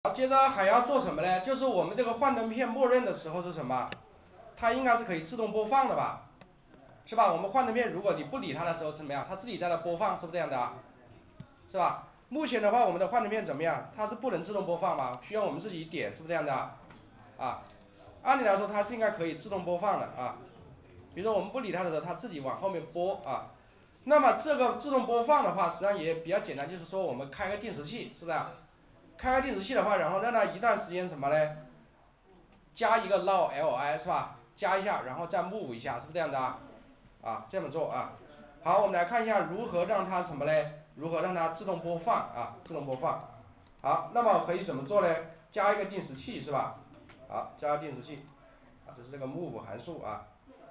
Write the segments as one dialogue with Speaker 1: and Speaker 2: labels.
Speaker 1: 好，接着还要做什么呢？就是我们这个幻灯片默认的时候是什么？它应该是可以自动播放的吧？是吧？我们幻灯片如果你不理它的时候怎么样？它自己在那播放，是不是这样的啊？是吧？目前的话，我们的幻灯片怎么样？它是不能自动播放吗？需要我们自己点，是不是这样的啊？啊，按理来说它是应该可以自动播放的啊。比如说我们不理它的时候，它自己往后面播啊。那么这个自动播放的话，实际上也比较简单，就是说我们开个定时器，是不是啊？开个定时器的话，然后让它一段时间什么呢？加一个 now li 是吧？加一下，然后再 move 一下，是不是这样的啊？啊，这么做啊。好，我们来看一下如何让它什么呢？如何让它自动播放啊？自动播放。好，那么可以怎么做呢？加一个定时器是吧？好，加个定时器，啊，这是这个 move 函数啊。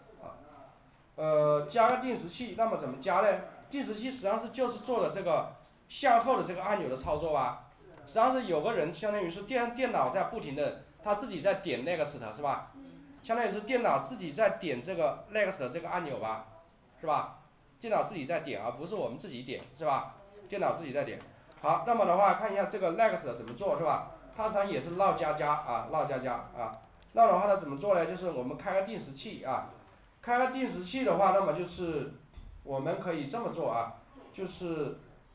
Speaker 1: 加个定时器，那么怎么加呢？定时器实际上就是做的这个向后的这个按钮的操作吧。实际上是有个人相当于是电脑在不停的，他自己在点 next 是吧？相当于是电脑自己在点这个 next 这个按钮吧，是吧？电脑自己在点，而不是我们自己点，是吧？电脑自己在点。好，那么的话看一下这个 next 怎么做是吧？它实际上也是闹加加啊，闹加加啊。那的话它怎么做呢？就是我们开个定时器啊。开个定时器的话，那么就是我们可以这么做啊，就是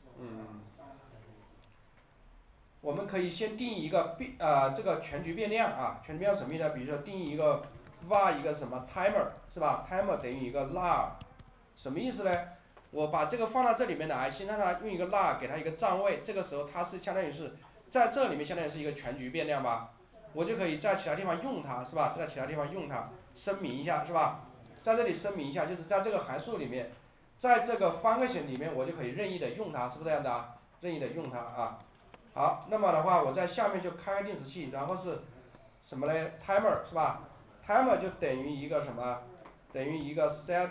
Speaker 1: 我们可以先定义一个这个全局变量啊，全局变量什么意思呢？比如说定义一个 var 一个什么 timer 是吧 ？timer 等于一个 lar， 什么意思呢？我把这个放到这里面来，先让它用一个 lar 给它一个占位，这个时候它是相当于是在这里面相当于是一个全局变量吧，我就可以在其他地方用它是吧？在其他地方用它，声明一下是吧？在这里声明一下，就是在这个函数里面，在这个function里面我就可以任意的用它，是不是这样的啊？任意的用它啊。好，那么的话我在下面就开个定时器，然后是什么呢 ？timer 是吧 ？timer 就等于一个什么？等于一个 set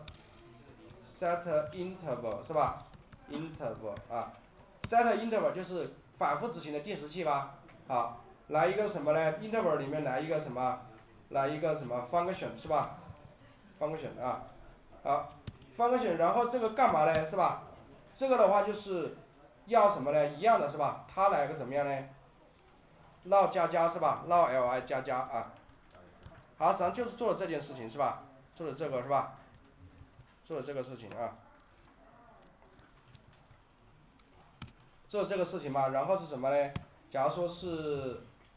Speaker 1: interval 是吧 ？interval 啊 set interval 就是反复执行的定时器吧。好，来一个什么呢 ？interval 里面来一个什么？来一个什么 function 是吧 ？function 啊，好 function， 然后这个干嘛呢？是吧？这个的话就是要什么呢？一样的是吧？它来个怎么样呢？闹加加是吧？闹 li 加加啊。好，实际上就是做了这件事情是吧？做了这个是吧？做了这个事情啊。做了这个事情吧，然后是什么呢？假如说是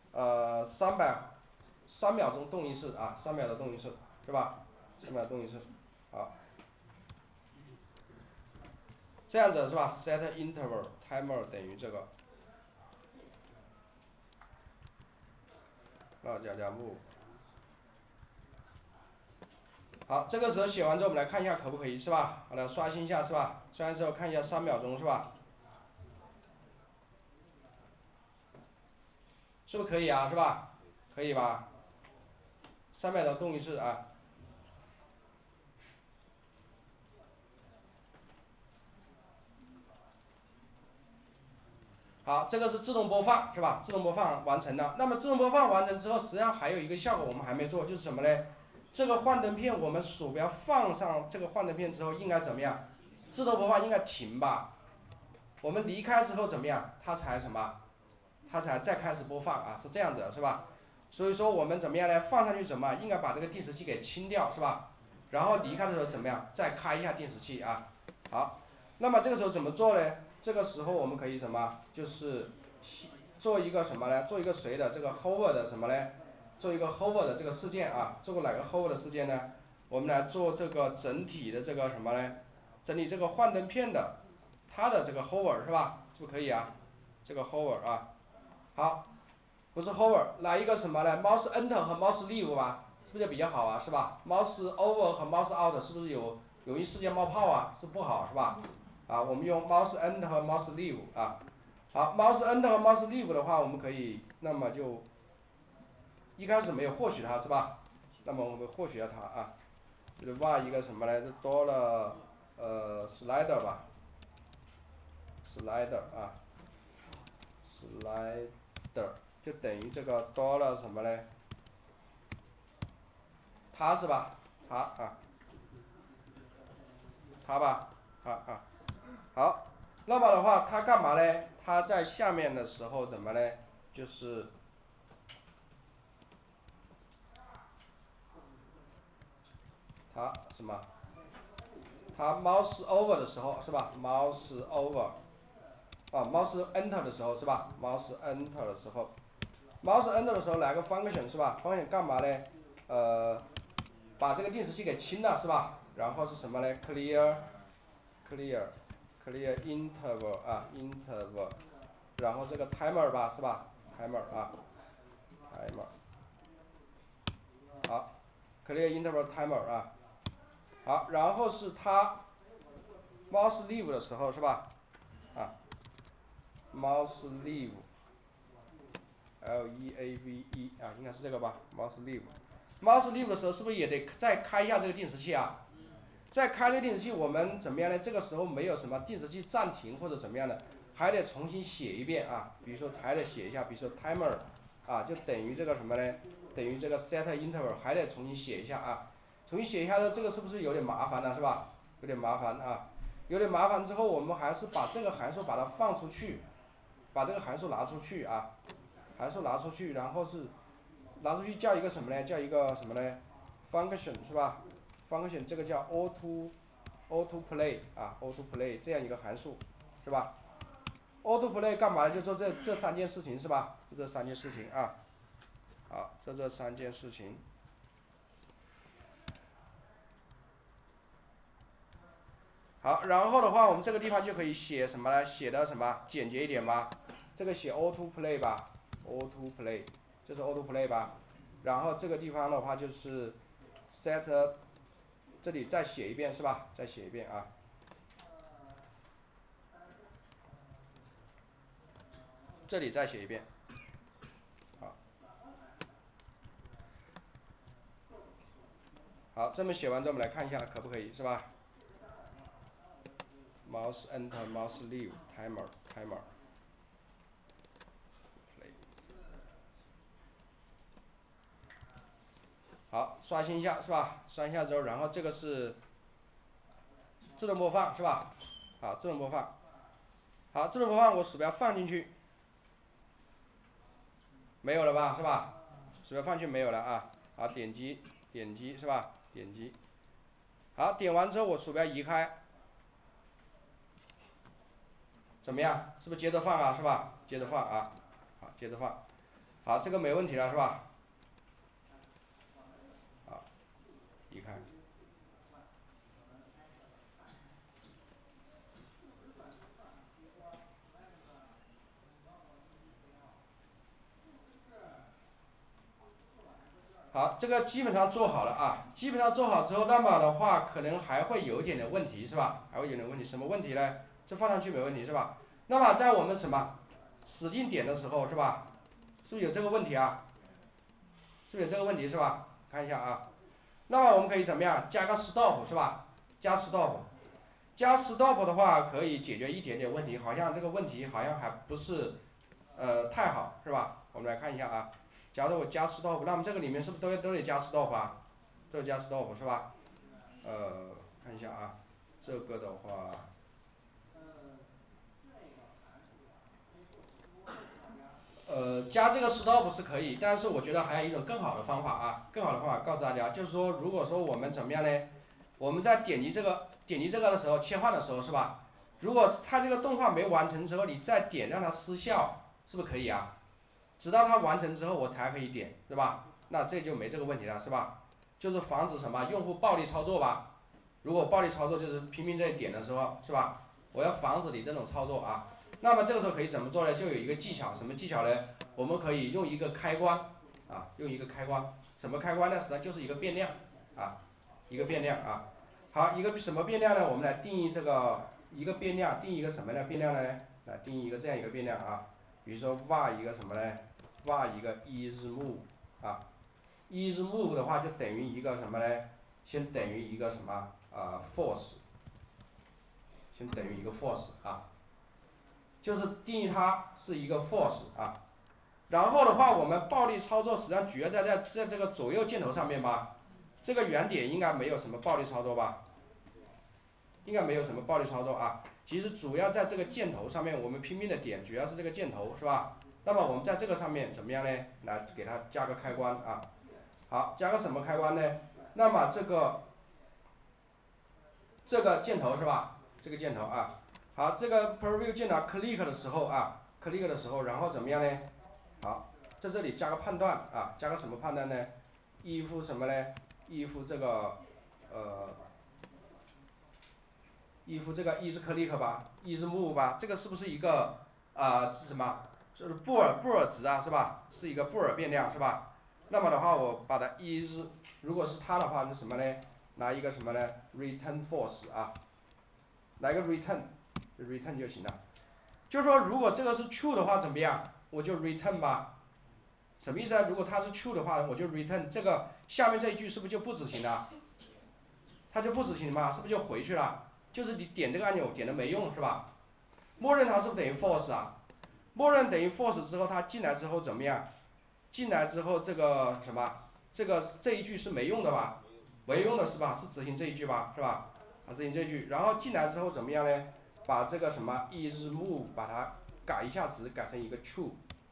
Speaker 1: 3秒钟动一次啊，3秒的动一次，是吧？3秒动一次，好，这样子是吧 ？set interval timer 等于这个，闹加加 move。好，这个时候写完之后，我们来看一下可不可以是吧？好的，刷新一下是吧？刷新之后看一下3秒钟是吧？是不是可以啊？是吧？可以吧？3秒钟动一次啊。好，这个是自动播放是吧？自动播放完成了。那么自动播放完成之后，实际上还有一个效果我们还没做，就是什么呢？这个幻灯片我们鼠标放上这个幻灯片之后应该怎么样？自动播放应该停吧？我们离开之后怎么样？它才什么？它才再开始播放啊，是这样子的是吧？所以说我们怎么样呢？放上去什么？应该把这个定时器给清掉是吧？然后离开的时候怎么样？再开一下定时器啊。好，那么这个时候怎么做呢？这个时候我们可以什么？就是做一个什么呢？做一个谁的这个 hover 的什么呢？做一个 hover 的这个事件啊，做个哪个 hover 的事件呢？我们来做这个整体的这个什么呢？整理这个幻灯片的它的这个 hover 是吧？是不是可以啊？这个 hover 啊，好，不是 hover， 来一个什么呢 ？mouse enter 和 mouse leave 吧，是不是比较好啊？是吧 ？mouse over 和 mouse out 是不是容易事件冒泡啊？是不好是吧？啊，我们用 mouse enter 和 mouse leave 啊。好 ，mouse enter 和 mouse leave 的话，我们可以，那么就一开始没有获取它是吧？那么我们获取了它啊，就是挖一个什么来着？多了slider 吧，slider 啊，slider 就等于这个多了什么呢？它是吧？它啊，它吧，它啊，好，那么的话，它干嘛呢？它在下面的时候怎么呢？ 就是它什么？它 mouse over 的时候是吧 ？mouse over 啊 ，mouse enter 的时候是吧 ？mouse enter 的时候 ，mouse enter 的时候来个 function 是吧？function 干嘛呢？把这个定时器给清了是吧？然后是什么呢 ？clear interval 啊 interval， 然后这个 timer 吧是吧 ？timer 啊 timer， 好 ，clear interval timer 啊，好，然后是它 mouse leave 的时候是吧？啊 mouse leave L-E-A-V-E 啊，应该是这个吧 mouse leave。mouse leave 的时候是不是也得再开一下这个定时器啊？再开这个定时器我们怎么样呢？这个时候没有什么定时器暂停或者怎么样的，还得重新写一遍啊。比如说还得写一下，比如说 timer 啊，就等于这个什么呢？等于这个 set interval 还得重新写一下啊。重新写一下呢，这个是不是有点麻烦了是吧？有点麻烦啊。有点麻烦之后，我们还是把这个函数把它放出去，把这个函数拿出去啊。函数拿出去，然后是拿出去叫一个什么呢？叫一个什么呢 ？function 是吧 ？function 这个叫 autoplay 啊 autoplay 这样一个函数是吧 ？autoplay 干嘛？就做这三件事情是吧？就这三件事情啊。好，这三件事情。好，然后的话，我们这个地方就可以写什么呢？写的什么简洁一点吧。这个写 autoplay 吧 ，autoplay， 这是 autoplay 吧。然后这个地方的话就是 set， 这里再写一遍是吧？再写一遍啊。这里再写一遍。好，好，这么写完之后我们来看一下可不可以是吧？mouse enter mouse leave timer。好，刷新一下是吧？刷新一下之后，然后这个是自动播放是吧？好，自动播放。好，自动播放我鼠标放进去，没有了吧是吧？鼠标放进去没有了啊。好，点击是吧？点击。好，点完之后我鼠标移开，怎么样？是不是接着放啊？是吧？接着放啊。好，接着放。好，这个没问题了是吧？好，移开。好，这个基本上做好了啊。基本上做好之后，那么的话可能还会有一点点问题是吧？还会有点问题，什么问题呢？这放上去没问题是吧？那么在我们什么使劲点的时候是吧？是不是有这个问题啊？是不是有这个问题是吧？看一下啊。那么我们可以怎么样？加个 stop 是吧？加 stop。加 stop 的话可以解决一点点问题，好像这个问题好像还不是太好是吧？我们来看一下啊。假如我加 stop， 那么这个里面是不是都得加 stop 啊？都得加 stop 是吧？看一下啊，这个的话，加这个 stop 是可以，但是我觉得还有一种更好的方法啊，更好的方法告诉大家，就是说如果说我们怎么样呢？我们在点击这个的时候，切换的时候是吧？如果它这个动画没完成之后，你再点让它失效，是不是可以啊？直到它完成之后我才可以点，是吧？那这就没这个问题了，是吧？就是防止什么用户暴力操作吧。如果暴力操作就是拼命在点的时候，是吧？我要防止你这种操作啊。那么这个时候可以怎么做呢？就有一个技巧，什么技巧呢？我们可以用一个开关啊，用一个开关，什么开关呢？实际上就是一个变量啊，一个变量啊。好，一个什么变量呢？我们来定义这个一个变量，定义一个什么呢？变量呢？来定义一个这样一个变量啊。比如说 var 一个什么呢？ var 一个 isMove 啊。isMove 的话就等于一个什么呢？先等于一个什么force， 先等于一个 force 啊，就是定义它是一个 force 啊。然后的话，我们暴力操作实际上主要在这个左右箭头上面吧，这个原点应该没有什么暴力操作吧？应该没有什么暴力操作啊。其实主要在这个箭头上面，我们拼命的点，主要是这个箭头是吧？ 那么我们在这个上面怎么样呢？来给它加个开关啊。好，加个什么开关呢？那么这个箭头是吧？这个箭头啊。好，这个 preview 键呢 click 的时候啊 ，click 的时候，然后怎么样呢？好，在这里加个判断啊，加个什么判断呢？if 什么呢？if 这个if 这个 is click 吧 ，is move 吧，这个是不是一个是什么？就是布尔值啊，是吧？是一个布尔变量是吧？那么的话，我把它 is 如果是它的话是什么呢？拿一个什么呢 ？return false 啊，来个 return 就行了。就是说，如果这个是 true 的话怎么样？我就 return 吧。什么意思啊？如果它是 true 的话，我就 return 这个下面这一句是不是就不执行了？它就不执行嘛，是不是就回去了？就是你点这个按钮点的没用是吧？默认它是不是等于 false 啊？默认等于 false 之后，它进来之后怎么样？进来之后这个什么？这一句是没用的吧？没用的是吧？是执行这一句吧？是吧？执行这一句，然后进来之后怎么样呢？把这个什么 is move 把它改一下值，改成一个 true。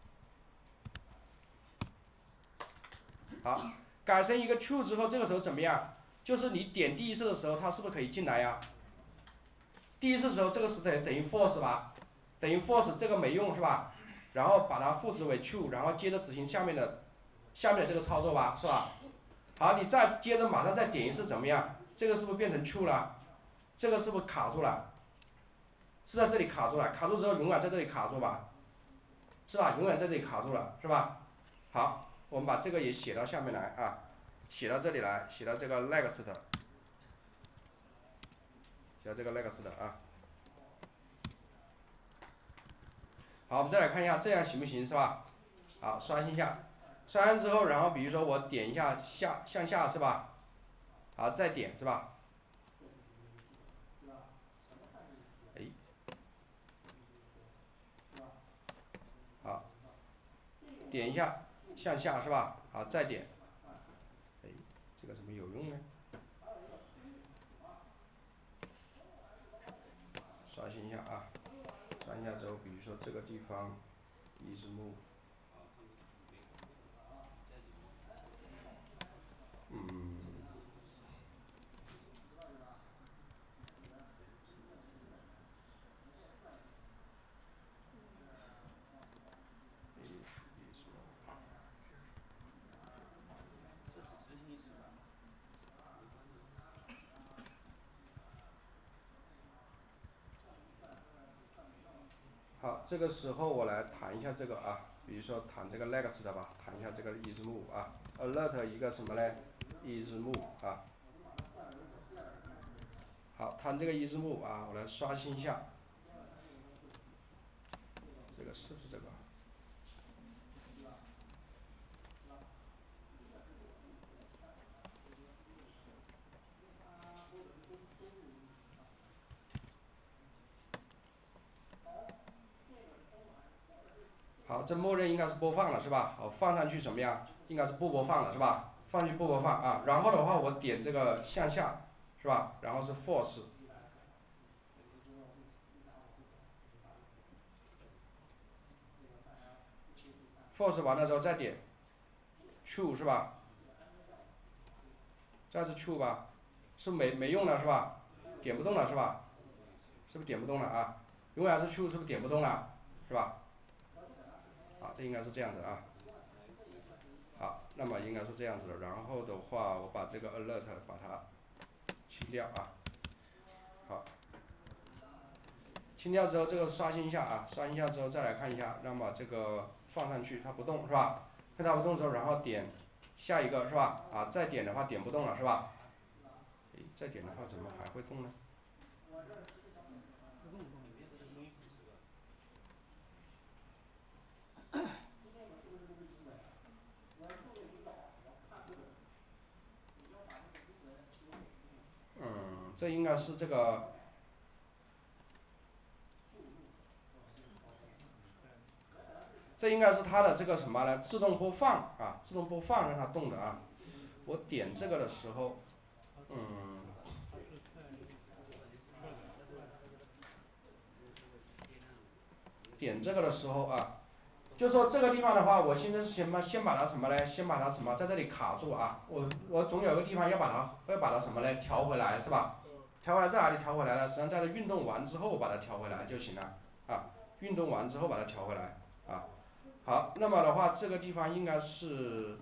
Speaker 1: 好，改成一个 true 之后，这个时候怎么样？就是你点第一次的时候，它是不是可以进来呀？第一次的时候，这个是等于 false 吧？等于 false 这个没用是吧？然后把它赋值为 true，然后接着执行下面的这个操作吧，是吧？好，你再接着马上再点一次怎么样？这个是不是变成 true 了？这个是不是卡住了？是在这里卡住了，卡住之后永远在这里卡住吧？是吧？永远在这里卡住了，是吧？好，我们把这个也写到下面来啊，写到这里来，写到这个 next 的，写到这个 next 的啊。好，我们再来看一下，这样行不行是吧？好，刷新一下，刷完之后，然后比如说我点一下向下是吧？好，再点是吧？哎，好，点一下向下是吧？好，再点，哎，这个怎么有用呢？刷新一下啊，刷新一下之后，比如说这个地方is move，嗯。好，这个时候我来弹一下这个啊，比如说弹这个 next 的吧，弹一下这个 is move 啊 ，alert 一个什么呢 is move 啊，好，弹这个 is move 啊，我来刷新一下，这个是不是这个？好，这默认应该是播放了是吧？我放上去怎么样？应该是不播放了是吧？放上去不播放啊，然后的话我点这个向下是吧？然后是 force，force 完了之后再点 true 是吧？再是 true 吧？是没用了是吧？点不动了是吧？是不是点不动了啊？永远是 true 是不是点不动了？是吧？好，这应该是这样子啊。好，那么应该是这样子的，然后的话我把这个 alert 把它清掉啊。好，清掉之后这个刷新一下啊，刷新一下之后再来看一下，那么这个放上去它不动是吧？看它不动之后，然后点下一个是吧？啊，再点的话点不动了是吧？诶，再点的话怎么还会动呢？这应该是这个，这应该是它的这个什么呢？自动播放啊，自动播放让它动的啊。我点这个的时候，点这个的时候啊， 就说这个地方的话，我现在是先把它什么呢？先把它什么在这里卡住啊，我总有个地方要把它什么呢？调回来是吧？调回来在哪里调回来呢？实际上在这运动完之后把它调回来就行了啊，运动完之后把它调回来啊。好，那么的话这个地方应该是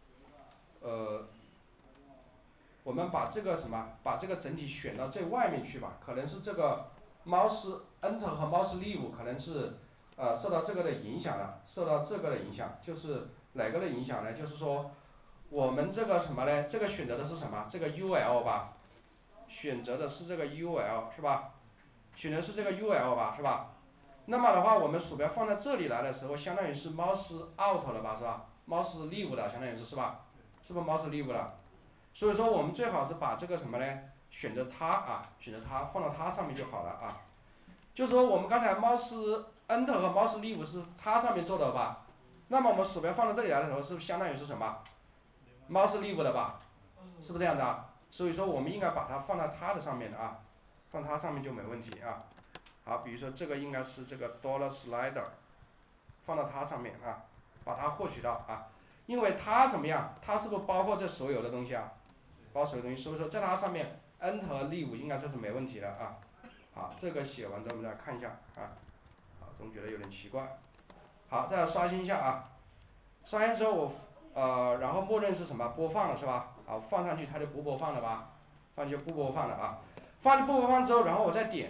Speaker 1: 我们把这个什么，把这个整体选到最外面去吧，可能是这个 mouse enter 和 mouse leave 可能是受到这个的影响了，受到这个的影响，就是哪个的影响呢？就是说我们这个什么呢？这个选择的是什么？这个 UL 吧，选择的是这个 UL 是吧？选的是这个 UL 吧，是吧？那么的话，我们鼠标放在这里来的时候，相当于是 mouse out 了吧，是吧？mouse leave 的，相当于是吧？是不是 mouse leave 了？所以说我们最好是把这个什么呢？选择它啊，选择它放到它上面就好了啊。就是说我们刚才 mouse enter 和 mouse leave 是它上面做的吧？那么我们鼠标放到这里来的时候，是不是相当于是什么 mouse leave 的吧？是不是这样的啊？所以说我们应该把它放到它的上面的啊，放它上面就没问题啊。好，比如说这个应该是这个 dollar slider， 放到它上面啊，把它获取到啊。因为它怎么样？它是不是包括这所有的东西啊？包括所有东西，所以说在它上面 enter 和 leave 应该这是没问题的啊。好，这个写完之后我们再看一下啊。好，总觉得有点奇怪。好，再来刷新一下啊。刷新之后然后默认是什么？播放了是吧？好，放上去它就不播放了吧？放就不播放了啊。放就不播放之后，然后我再点，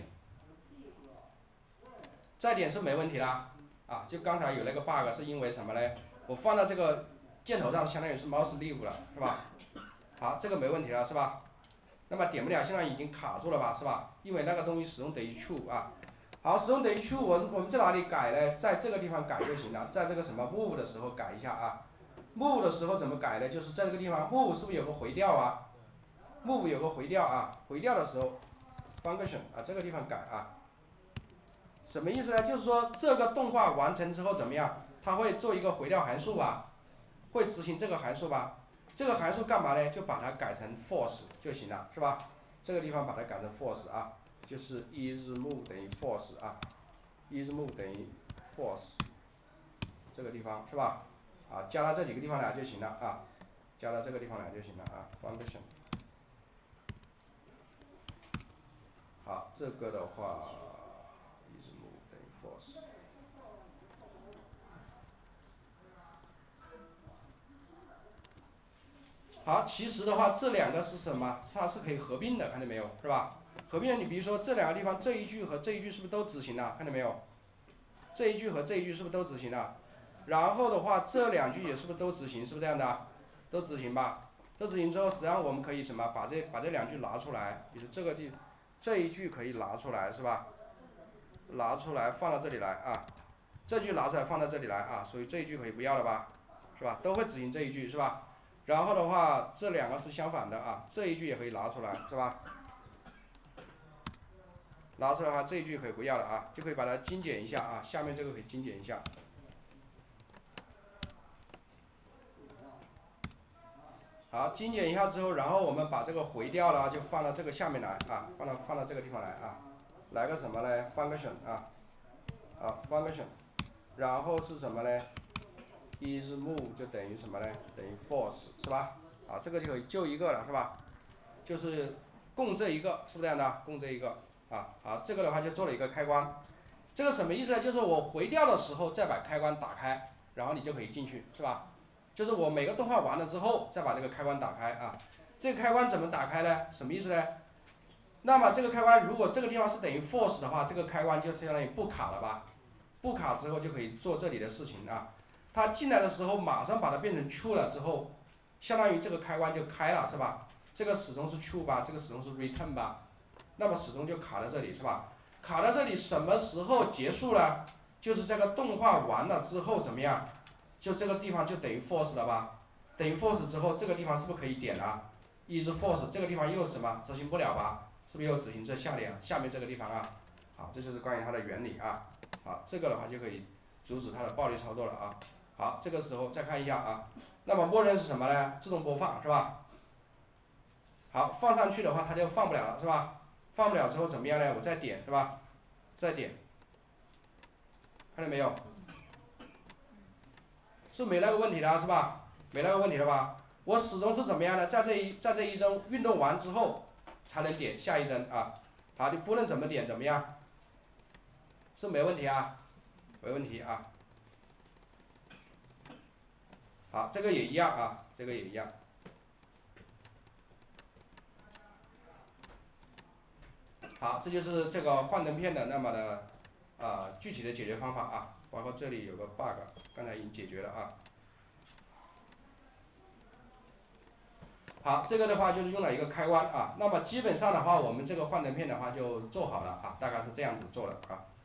Speaker 1: 再点是没问题啦。啊，就刚才有那个 bug 是因为什么呢？我放到这个箭头上，相当于是 mouse leave 了，是吧？好，这个没问题了，是吧？那么点不了，现在已经卡住了吧，是吧？因为那个东西使用等于 true 啊。好，使用等于 true，我们在哪里改呢？在这个地方改就行了，在这个什么 move 的时候改一下啊。move 的时候怎么改呢？就是在这个地方 move 是不是有个回调啊 ？move 有个回调啊，回调的时候 function 啊这个地方改啊。什么意思呢？就是说这个动画完成之后怎么样？它会做一个回调函数吧，会执行这个函数吧。这个函数干嘛呢？就把它改成 false 就行了，是吧？这个地方把它改成 false 啊，就是 isMove 等于 false 啊 ，isMove 等于 false， 这个地方是吧？啊，加到这几个地方来就行了啊，加到这个地方来就行了啊 ，function。好，这个的话 isMove 等于 false。好，其实的话这两个是什么？它是可以合并的，看见没有，是吧？合并，你比如说这两个地方这一句和这一句是不是都执行了？看见没有？这一句和这一句是不是都执行了？然后的话这两句也是不是都执行？是不是这样的？都执行吧。都执行之后，实际上我们可以什么？把这两句拿出来，比如这一句可以拿出来，是吧？拿出来放到这里来啊。这句拿出来放到这里来啊，所以这一句可以不要了吧？是吧？都会执行这一句是吧？然后的话这两个是相反的啊，这一句也可以拿出来，是吧？拿出来的话这一句可以不要了啊，就可以把它精简一下啊，下面这个可以精简一下。好，精简一下之后，然后我们把这个回调了就放到这个下面来啊，放到这个地方来啊，来个什么呢 function 啊，function， 然后是什么呢 isMove 就等于什么呢？等于 false 是吧？啊，这个就一个了是吧？就是共这一个，是不是这样的？共这一个啊，好，这个的话就做了一个开关。这个什么意思呢？就是我回调的时候再把开关打开，然后你就可以进去，是吧？就是我每个动画完了之后再把这个开关打开啊。这个开关怎么打开呢？什么意思呢？那么这个开关如果这个地方是等于 false 的话，这个开关就相当于不卡了吧？不卡之后就可以做这里的事情啊。它进来的时候马上把它变成 true 了之后，相当于这个开关就开了，是吧？这个始终是 true 吧，这个始终是 return 吧，那么始终就卡在这里，是吧？卡在这里什么时候结束呢？就是这个动画完了之后怎么样？就这个地方就等于 false 了吧？等于 false 之后，这个地方是不是可以点啊？is false 这个地方又什么？执行不了吧？是不是又执行这下面这个地方啊？好，这就是关于它的原理啊。好，这个的话就可以阻止它的暴力操作了啊。好，这个时候再看一下啊。那么默认是什么呢？自动播放是吧？好，放上去的话它就放不了了是吧？放不了之后怎么样呢？我再点是吧？再点，看到没有？ 是没那个问题了是吧？没那个问题了吧？我始终是怎么样呢？在这一帧运动完之后才能点下一帧啊，好，你不论怎么点怎么样，是没问题啊，没问题啊。好，这个也一样啊，这个也一样。好，这就是这个幻灯片的那么的具体的解决方法啊，包括这里有个 bug， 刚才已经解决了啊。好，这个的话就是用了一个开关啊，那么基本上的话，我们这个幻灯片的话就做好了啊，大概是这样子做的啊。